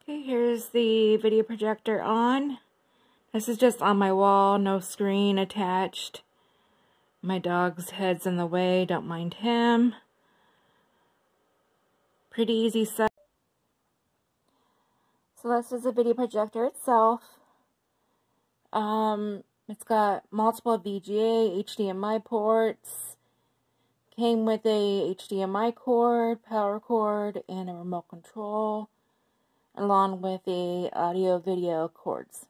Okay, here's the video projector on. This is just on my wall, no screen attached. My dog's head's in the way, don't mind him. Pretty easy set. So this is the video projector itself. It's got multiple VGA, HDMI ports. Came with a HDMI cord, power cord, and a remote control, along with the audio video cords.